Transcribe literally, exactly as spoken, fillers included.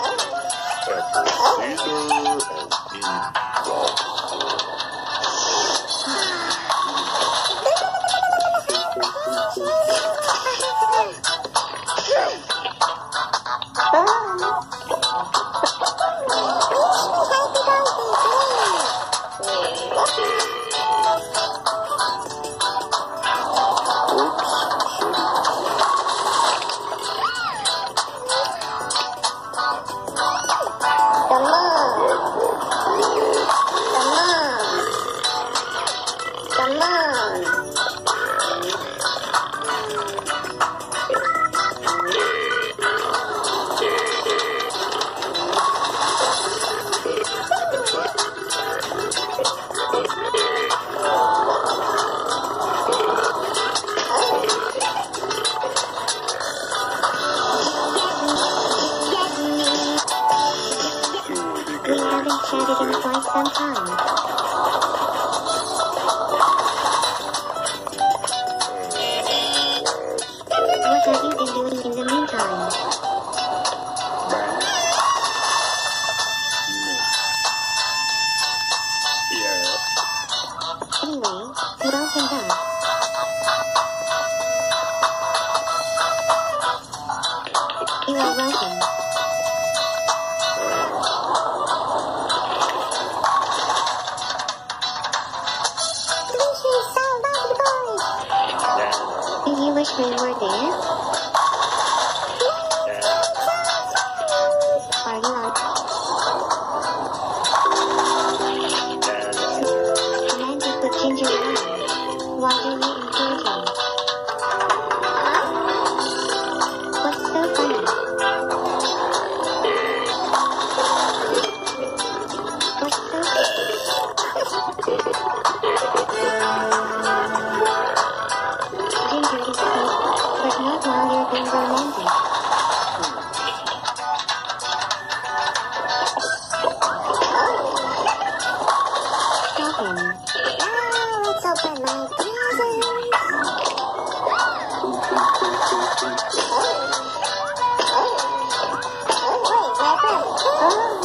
Chatted in quite some time. What have you been doing in the meantime? Anyway, welcome back. You are welcome. Do you wish we were there? Party on. Romantic with ginger ale. Water me encouraging. What's so funny? What's so Ginger is sweet, but not while you're being romantic. Stop him. Now let's open my presents. Wait, my present.